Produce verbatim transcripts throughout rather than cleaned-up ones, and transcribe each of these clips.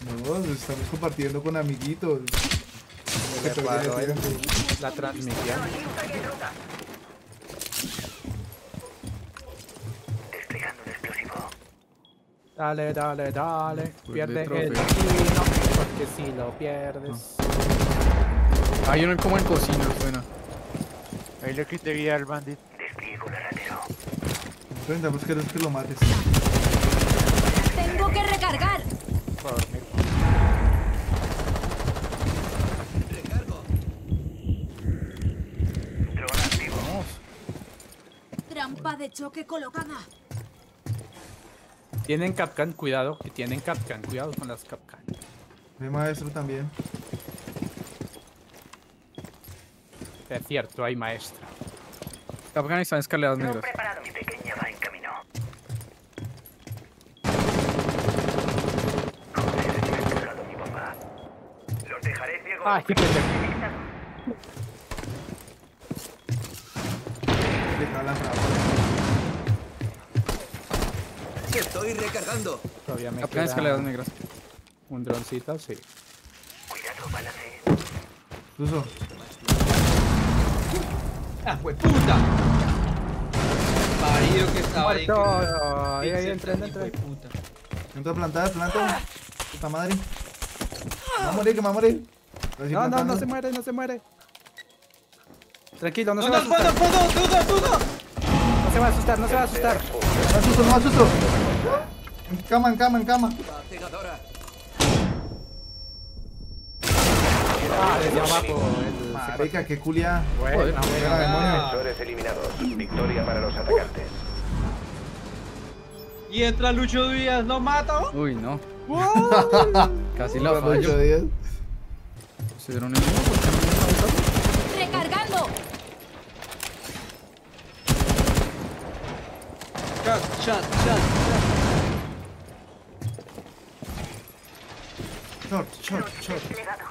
No, estamos compartiendo con amiguitos. Le paro el- la transmisión. Desplegando un explosivo. Dale, dale, dale. Pues Pierde de el trofeo. destino, porque si lo pierdes. Hay uno como en cocina, suena. Ahí le quité vida al bandit. Despliego la ratero. Intentamos que que lo mates. Tengo que recargar. Para dormir. Dron activo. Trampa de choque colocada. Tienen Capcan, cuidado, que tienen Capcan, cuidado con las Capcan. Mi maestro también. Es cierto, hay maestra. Capcan están escaleras Dron negras. preparado. Mi pequeña va en camino. He descargado mi bomba. Los dejaré ciegos. Ay, qué pendejo. Deja la traba. Estoy recargando. Todavía me Capcan queda escaleras negras. un droncito, sí. Cuidado, balance. Tuso. ¡Ah, fue puta! Parido que estaba ahí. Muerto. con- Ahí, ahí, Pixel, entra, entra, hijo de entra. puta. Entra a plantar, planta. Puta madre. Me va a morir, que me va a morir. Pero sí No, no, no plantando. se muere, no se muere. Tranquilo, no, ¡No, se va a no, fondo, asustar. fondo, dudo, dudo! No se va a asustar, no se va a asustar. No me asusto, no me asusto. En cama, en cama, en cama. La cegadora. Ah, desde abajo. el- Marica, qué culia. Buena, Buena, buena. demonio. Defensores eliminados. Victoria para los atacantes. Y entra Lucho Díaz, ¿lo mato? Uy, no. Casi la Bueno, ocho fallo. días. ¿Se dieron el mismo? ¿Por qué no me avisaron? Recargando. Shot, shot, shot, Short, short, short. Desplegado.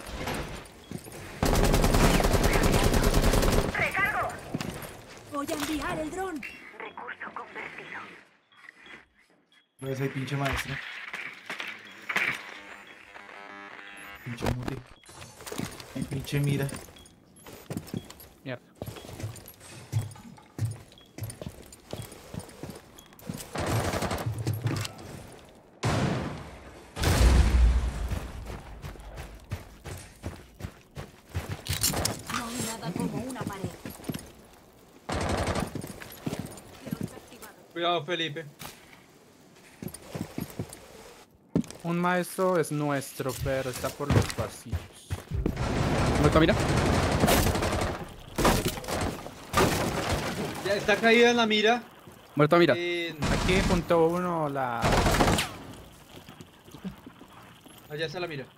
Voy a enviar el dron. Recurso convertido. No es ahí, pinche maestro. Pinche muti. Y pinche mira. Mierda. No hay nada como una pared. Cuidado, Felipe. Un maestro es nuestro, pero está por los pasillos. Muerto, mira. Ya está caída en la mira. Muerto, mira. En- Aquí punto uno la... Allá está la mira.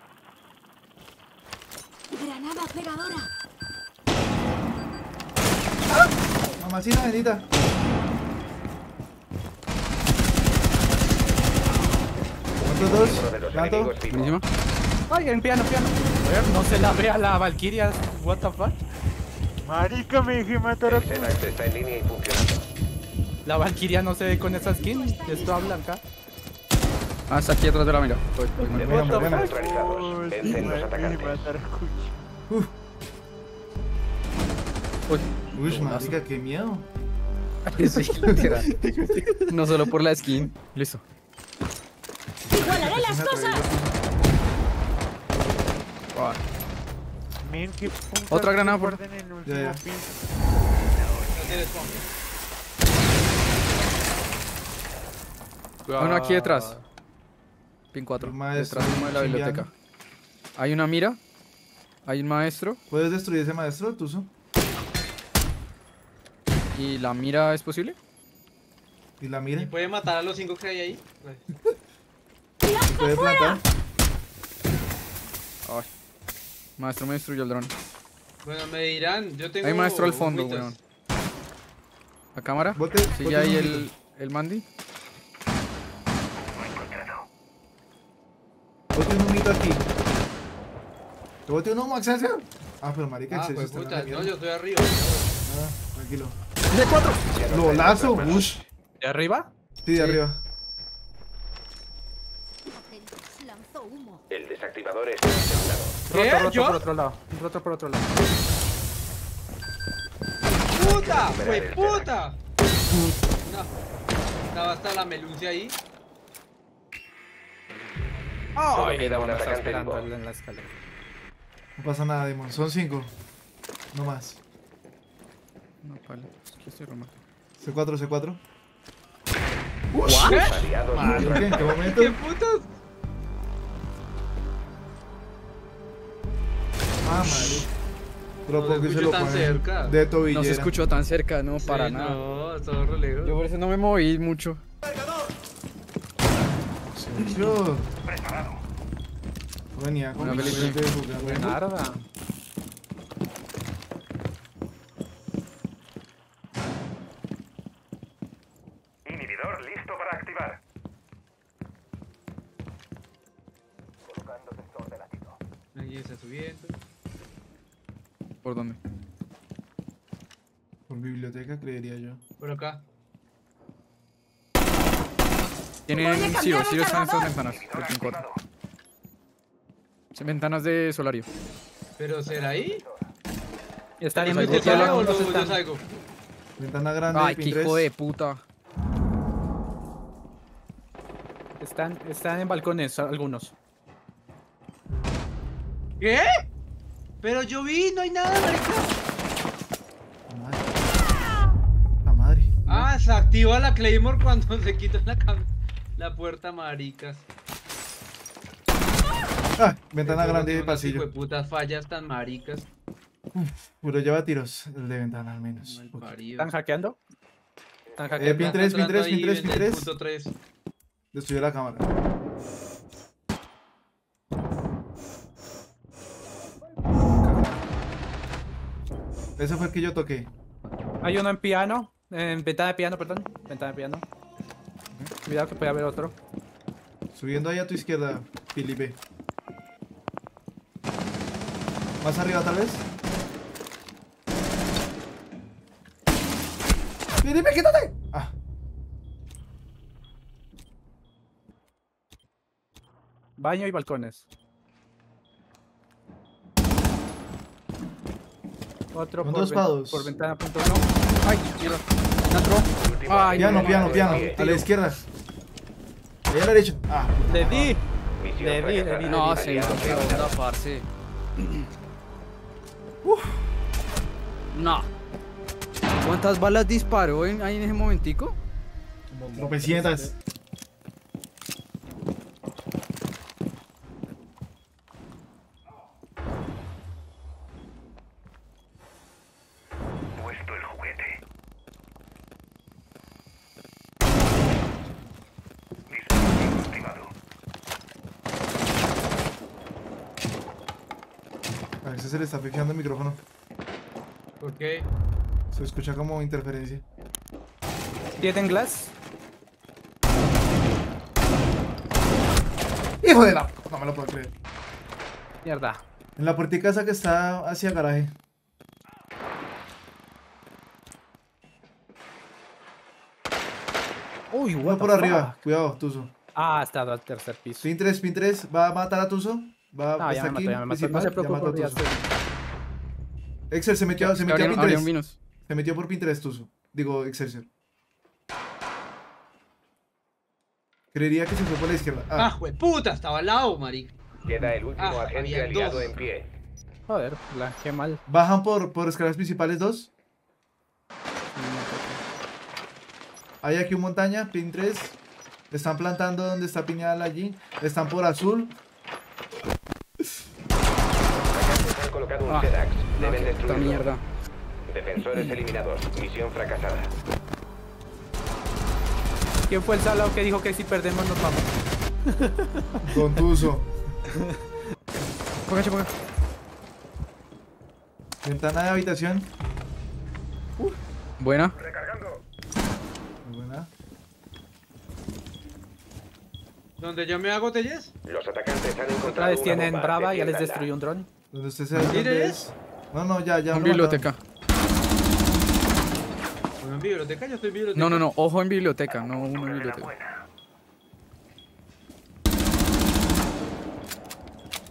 Granada pegadora. Mamacita bendita. ¿Cuántos dos? Uno de los ¿Planto? enemigos vivo. Buenísima. Ay, en piano, piano. A ver, no se la ve a la Valkyria. What the fuck? Marica, me dije matar a El Zenax está en línea y funcionando. La Valkyria no se ve con esa skin. Es toda blanca. Ah, está aquí atrás de la mira. Pues, pues, muy bien. Bueno, What the bueno. Neutralizados. Vencen los atacantes. matar a Cuchi. Uy. Uy, marica, qué miedo. Sí, literal. No solo por la skin. Listo. Igualaré las cosas. Ah, Men, qué putas Otra granada se por- guardan en el último Ya, ya. piso. No tienes bomba. Hay uno aquí detrás. Pin cuatro. El maestro Detrás mismo de la chimbeando. biblioteca. Hay una mira. Hay un maestro. ¿Puedes destruir ese maestro, Tuzo? ¿Y la mira es posible? Y la ¿Y mira. puede matar a los cinco que hay ahí? Puede plantar. Ay. Maestro me destruyó el dron. Bueno, me dirán, yo tengo... Hay maestro al fondo, bombitas. weón. La cámara. Bote, Sigue bote ahí un el, el Mandy. No encontrado. Bote un humito aquí. ¿Te bote un humo, Excelsior? Ah, pero marica, Ah, Excelsior pues está en la puta, no, mierda. yo estoy arriba. Ah, tranquilo. ¡De cuatro! Ya no Lolazo, está en ush. ¿De arriba? Sí, de Sí. arriba. agentes. Lanzó humo. El desactivador está asegurado. ¿Qué? Roto, roto ¿Yo? por otro lado. Roto por otro lado. ¡Puta! ¡Fue puta! No. Estaba hasta la meluncia ahí. Ay, queda un bueno, está atacante esperando vivo. él en la escalera. No pasa nada, Demon. Son cinco. No más. No, vale. Es que estoy romano. C cuatro, C cuatro. ¿Qué? Aliados ¿Por qué? ¿En qué momento? ¿Qué putas? Ah, madre. Pero No ¿por qué se se lo escuchó tan ponen cerca. de tobillera? No se escuchó tan cerca, no, para Sí, nada. No, todo re lejos. Yo por eso no me moví mucho. Yo venía con Una mi Felipe. gente jugando. Buenarda. Inhibidor listo para activar. Colocando sensor de latido. Ahí está subiendo. ¿Por dónde? Por biblioteca, creería yo. Por acá. Tienen Ciro, Ciro están en estas ventanas. del Team cuatro. Son ventanas de Solario. ¿Pero será ahí? Están en ¿Usted Bogotá, sabe o algunos no? Yo están- salgo. Ventana grande, Ay, pin qué tres. hijo de puta. Están, están en balcones algunos. ¿Qué? Pero yo vi, no hay nada, marica. La madre. La madre. Ah, se activa la Claymore cuando se quita la, cam- la puerta, maricas. Ah, ventana Pero grande de son unas pasillo. hijueputas fallas tan maricas. Pero lleva tiros, el de ventana al menos. Mal Ok. parido. ¿Están hackeando? ¿Están Eh, hackeando? pin tres, pin tres, pin tres, pin tres. Punto tres. Destruyó la cámara. Ese fue el que yo toqué. Hay uno en piano. En ventana de piano, perdón. Ventana de piano. Cuidado que puede haber otro. Subiendo ahí a tu izquierda, Felipe. Más arriba tal vez. Felipe, quítate. Ah, Baño y balcones. Otro Con por, dos ven- pados. por ventana punto uno. Ay, mierda. ¿Entró? Ay, piano, no, piano, no, piano. no, A la izquierda. Ahí a la derecha. Ah, Le di. Misión Le di, le fracasada. di, No, le se di. hizo qué onda, parce. No. ¿Cuántas balas disparó en, ahí en ese momentico? tropecientas. Puesto el juguete. Dispositivo activado. A veces se le está fijando el micrófono. ¿Por qué? Se escucha como interferencia. ¿Tienen glass? ¡Hijo de la! No me lo puedo creer. Mierda. En la puertica esa que está hacia garaje. Uy, Uno por arriba. Cuidado, Tuzo. Ah, ha estado al tercer piso. Pin tres, pin tres. ¿Va a matar a Tuzo? Va No, ya está me aquí. mató, ya me mató. No principal, se ya preocupe, mató a ya Tuzo. estoy. Excel se metió, se metió a Abrieron, pin abrieron tres. vinos. Se metió por pin tres, Tuzo. Digo, Excelsior. Creería que se fue por la izquierda. Ah, Ah, jueputa, estaba al lado, marica. Queda el último Ah, agente había aliado dos. en pie. Joder, la, qué mal. bajan por, por escaleras principales dos. Hay aquí un montaña, pin tres. Están plantando donde está piñada allí. Están por azul. Atacantes han colocado un Ah, T-Dax. No, Deben qué puta destruirlo. mierda. Defensores eliminados. Misión fracasada. ¿Quién fue el salado que dijo que si perdemos nos vamos? Con Tuzo. Póngase, póngase. Ventana de habitación. Buena. Muy buena. ¿Donde yo me hago telles? Los atacantes han encontrado Otra vez una tienen bomba. brava, ya les Defiéndanla. destruyó un dron. Donde usted se ve dónde ¿Tienes? es. No, no, ya, ya. En lo biblioteca. Bueno, en biblioteca, yo estoy en biblioteca. No, no, no. Ojo en biblioteca, no uno en biblioteca. Enhorabuena.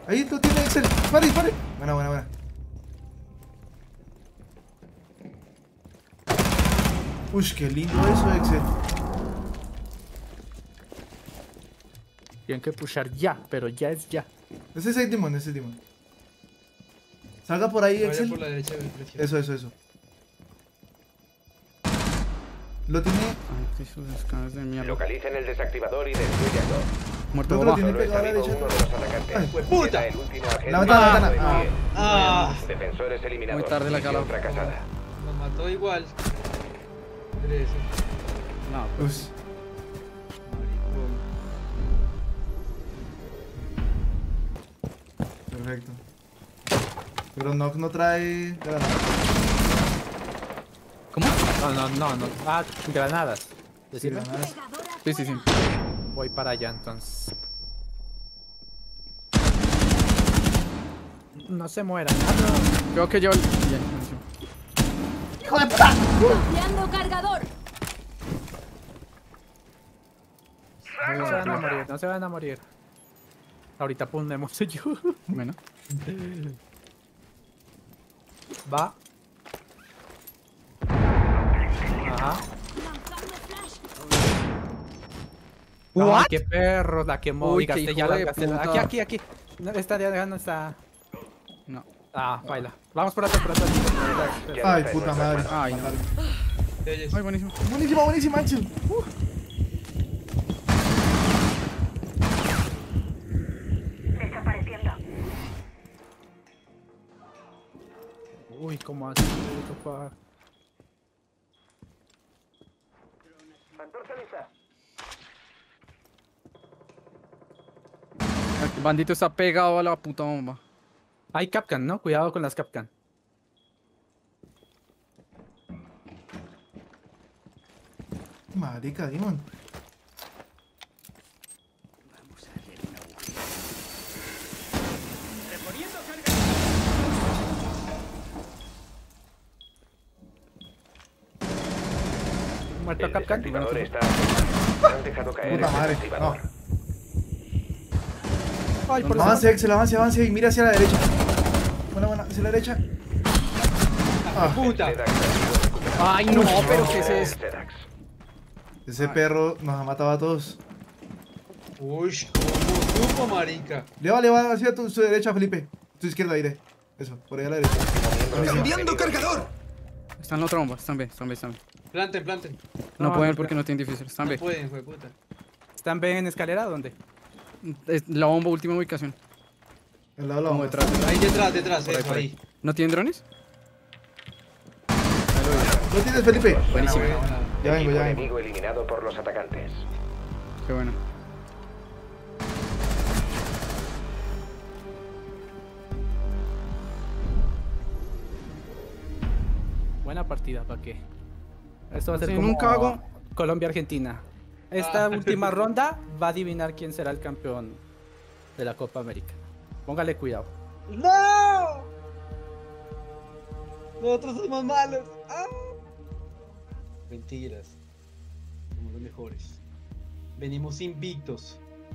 Ahí lo tiene Excel. Dispare, dispare. Buena, buena, buena. Uy, qué lindo eso, Excel. Tienen que pushar ya, pero ya es ya. Ese es el Demon, ese es Demon. Salga por ahí, Vaya Excel. por la derecha del precio. Eso, eso, eso. Lo tiene. Ay, qué sus escalas de mierda. Localicen el desactivador y destruyalo. Muerto ¿Dónde lo bomba. tiene Solo está pegado a la vivo derecha? uno de los atacantes. Ay, Pues puta. queda el último agente La ventana, la de ventana. pie. Ah, Defensores eliminados. Muy tarde la Misión cala. fracasada. nos mató igual. Mire eso. No, pues. Uy. Maricón. Perfecto. Pero Nox no trae granadas. ¿Cómo? No, no, no, no. Ah, granadas. Sí, Decime. granadas. Cargador Sí, sí, sí. afuera. Voy para allá entonces. No se mueran. Ah, Creo que yo. Bien, buenísimo. Cambiando cargador. no. No se van a morir, no se van a morir. Ahorita ponemos yo. Bueno. Va. Ajá. Lanzando flash. What? Qué perro, la quemó. Uy, Y gasté qué ya hijo la de gasté. puta. Aquí, aquí, aquí. No, esta de acá no está. No. Ah, baila. Vamos por atrás, por atrás. Ya Ay, está en puta nuestras madre. manos. Ay, no. Ellos. Ay, buenísimo. Buenísima, buenísima, Axel. Uh. Desapareciendo. Uy, ¿cómo así? Papá? El bandito está pegado a la puta bomba. Hay Capcan, ¿no? Cuidado con las Capcan. Marica, Demon. Muerto El Capcan. desactivador está. Han dejado caer Puta el madre. desactivador. No. Ay, por Avance, Excel, avance, avance. Y mira hacia la derecha. Buena, buena. Hacia la derecha. Ah, Puta. Sedax ha sido recuperado. Ay, no, pero ¿qué es eso? Sedax. ese perro nos ha matado a todos. Uy, como supo, marica. Le va, le va hacia tu, su derecha, Felipe. Tu izquierda, iré. Eso, por allá a la derecha. ¡Enviando cargador! Están en la otra bomba. Están B, están B, están B. Planten, planten. No, No, pueden no, porque no tienen difícil. Están No B. pueden, fue puta. ¿Están bien en escalera? ¿Dónde? Es la bomba, última ubicación. Al lado de la Como bomba. detrás. Ahí detrás, detrás, Por ahí, eso, por ahí. ahí. ¿No tienen drones? ¿Lo tienes, Felipe? Buena, Buenísimo. buena. Ya vengo, Equipo ya vengo. enemigo eliminado por los atacantes. Qué bueno. Buena partida, ¿para qué? Esto va a ser Sí, como nunca hago- Colombia-Argentina. Esta Ah. última ronda va a adivinar quién será el campeón de la Copa América. Póngale cuidado. ¡No! Nosotros somos malos. ¡Ah! Mentiras. Somos los mejores. Venimos invictos.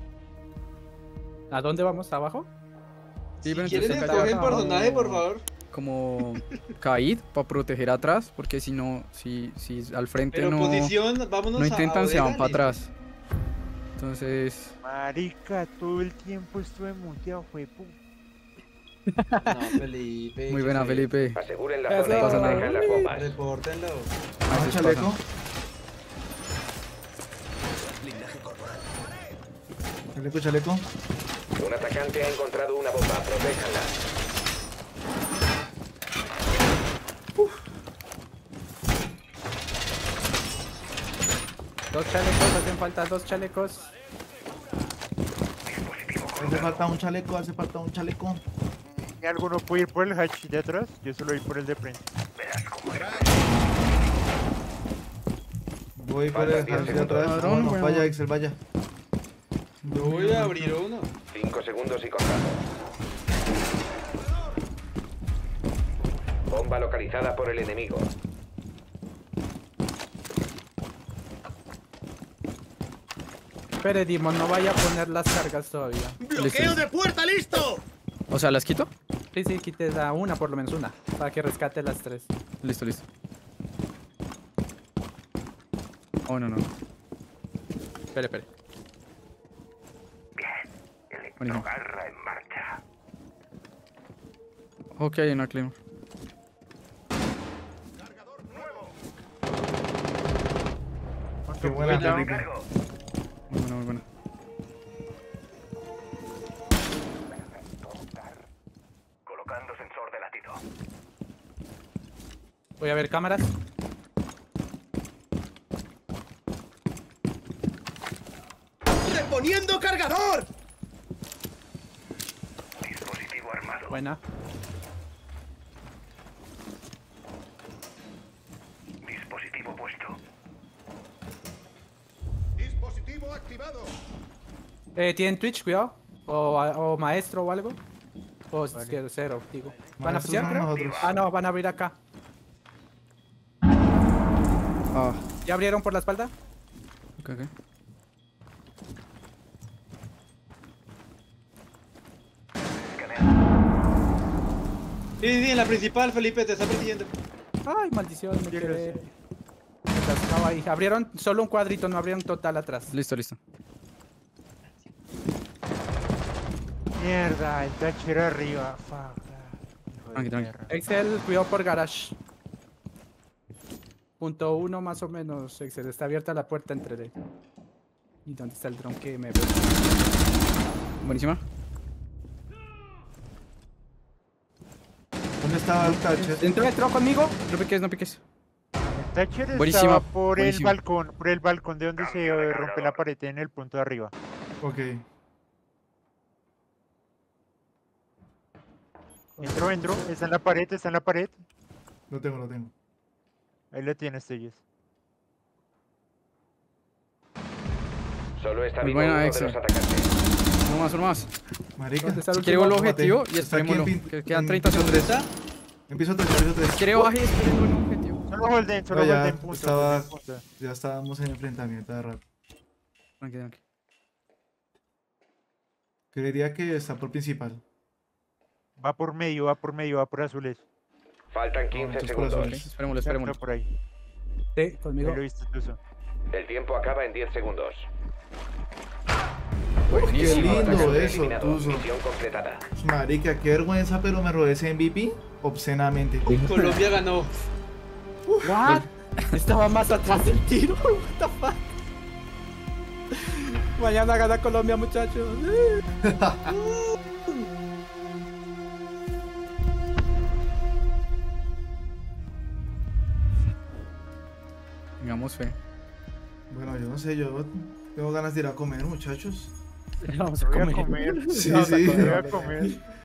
¿A dónde vamos? ¿Abajo? Sí, Si pero quieren entonces escoger toca personaje, por como- favor. Como Kaid para proteger atrás, porque si no, si, si al frente Pero no, posición, vámonos no a intentan, se van Odela, para listo. atrás. Entonces, Marica, todo el tiempo estuve muteado, fue pu... No, Felipe. muy que buena se- Felipe. Aseguren la Eso. zona y Pasa nada. protejan las bombas. Repórtenlo. A Vamos, veces chaleco. pasa. Chaleco, chaleco. Un atacante ha encontrado una bomba. Protéjanla. Dos chalecos, hacen falta dos chalecos. Hace falta un chaleco, hace falta un chaleco. ¿Y alguno puede ir por el hatch de atrás? Yo solo voy por el de frente. Voy por Faltan el diez hacia segundos. atrás. Cabrón, Vámonos, weón. vaya, Excel, vaya. Yo voy a abrir uno. Cinco segundos y contando. Bomba localizada por el enemigo. Espere, Dimon, no vaya a poner las cargas todavía. ¡Bloqueo de puerta listo! O sea, ¿las quito? Sí, sí, quites a una, por lo menos una. Para que rescate las tres. Listo, listo. Oh, no, no. Espere, espere. Buenísimo. Garra en marcha. Ok, hay una Claymore. Qué buena Cuidado. película. Cargo. Muy buena, muy buena. Colocando sensor de latido. Voy a ver cámaras. ¡Reponiendo cargador! Dispositivo armado. Buena. Dispositivo puesto. Dispositivo activado. Eh, ¿tienen Twitch, cuidado? O, o maestro o algo. O es que cero, digo. ¿Van a Maestros oficiar, son creo? nosotros. Ah, no, van a abrir acá. Ah, ¿Ya abrieron por la espalda? ok, ok. Sí, sí, en la principal, Felipe, te está persiguiendo. Ay, maldición, me Yo lo quedé. sé. Me atascaba ahí. Abrieron solo un cuadrito, no abrieron total atrás. Listo, listo. Mierda, el Thatcher arriba. Fuck. Hijo de Tranqui, tranqui. perra. Excel, cuidado por garage. Punto uno más o menos, Excel. Está abierta la puerta entre... ¿Y dónde está el dron que me ve? Buenísima. ¿Dónde estaba el Thatcher? ¿Entró, entró conmigo? No piques, no piques. El Thatcher Buenísima, estaba por buenísima. el balcón, por el balcón de donde se Cambio de eh, rompe la cargador. pared en el punto de arriba. Ok. Entró, entró, está en la pared, está en la pared. Lo tengo, lo tengo. Ahí lo tienes, Telles. Solo está Muy vivo buena, uno de Excel. los atacantes. Uno más, uno más. Marica. ¿Dónde está el Si quiere último? el objetivo y Está aquí en esperémoslo. pin- Que quedan en treinta piso segundos. tres. Empiezo tres, empiezo tres. Quiere baje y esperémoslo el objetivo. Solo golden, solo No, ya, golden punto. estaba- golden punto. Ya estábamos en enfrentamiento de rap. Tranqui, tranqui. Creería que está por principal. Va por medio, va por medio, va por azules. Faltan quince entonces por segundos. eso Ok, esperémoslo, Está esperémoslo. por ahí. Sí, Ahí conmigo. lo viste, Tuzo. El tiempo acaba en diez segundos. Qué Buenísimo. lindo Ataque eso, eliminado. Tuzo. Misión completada. Marica, qué vergüenza, pero me robé ese M V P obscenamente. Colombia ganó. What? Estaba más atrás del tiro. What the fuck? Mañana gana Colombia, muchachos. Tengamos fe. Bueno, yo no sé, yo tengo ganas de ir a comer, muchachos. Vamos a Voy a comer. comer. Sí, Vamos a sí. comer. Voy a comer.